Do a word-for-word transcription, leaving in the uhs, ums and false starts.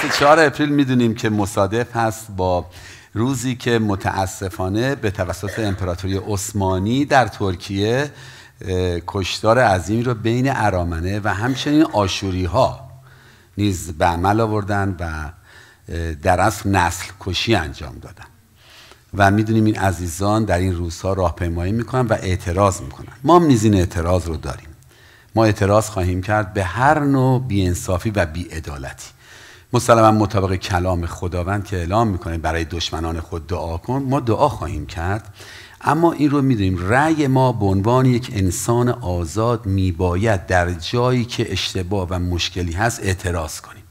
بیست و چهارم اپریل میدونیم که مصادف هست با روزی که متاسفانه به توسط امپراتوری عثمانی در ترکیه کشتار عظیمی رو بین ارامنه و همچنین آشوری ها نیز به عمل آوردن و در اصل نسل کشی انجام دادن و میدونیم این عزیزان در این روزها راهپیمایی میکنن و اعتراض میکنن. ما هم نیز این اعتراض رو داریم. ما اعتراض خواهیم کرد به هر نوع بی‌انصافی و بی‌عدالتی. مسلماً مطابق کلام خداوند که اعلام میکنه برای دشمنان خود دعا کن، ما دعا خواهیم کرد، اما این رو میدونیم رأی ما به عنوان یک انسان آزاد میباید در جایی که اشتباه و مشکلی هست اعتراض کنیم.